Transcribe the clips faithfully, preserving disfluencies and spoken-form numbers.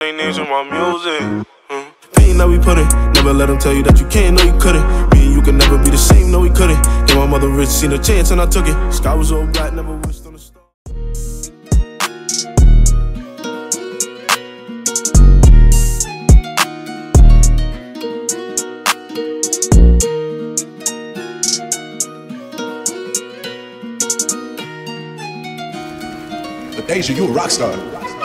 Ain't into my music. Mm. Pain that we put in, never let them tell you that you can't, no you couldn't. Me and you can never be the same, no we couldn't. Get my mother rich, seen a chance and I took it. Sky was all black, never wished on a star. But Deja, you a rock star.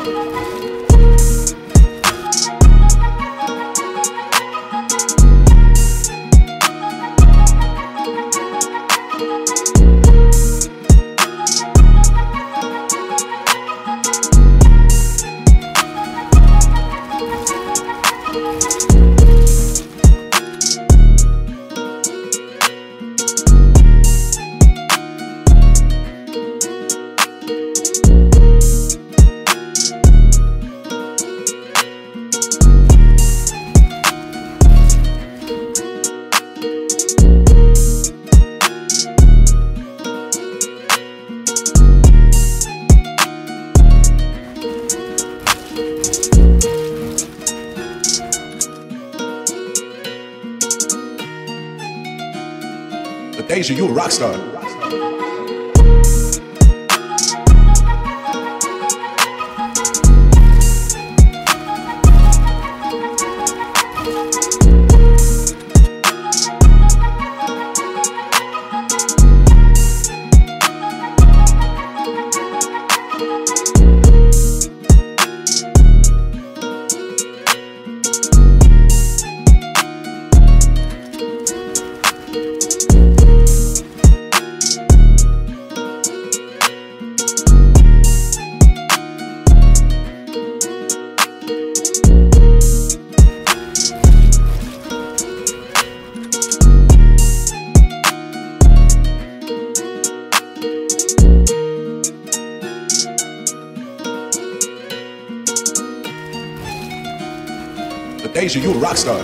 But Deja, you a rock star. But Deja, you a rock star.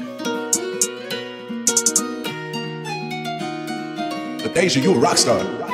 But Deja, you a rock star.